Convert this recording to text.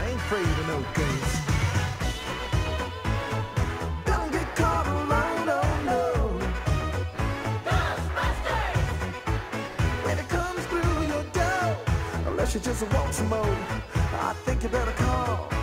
ain't afraid of no ghosts. Don't get caught alone, no, no. Ghostbusters! When it comes through your door, unless you just want some more, I think you better call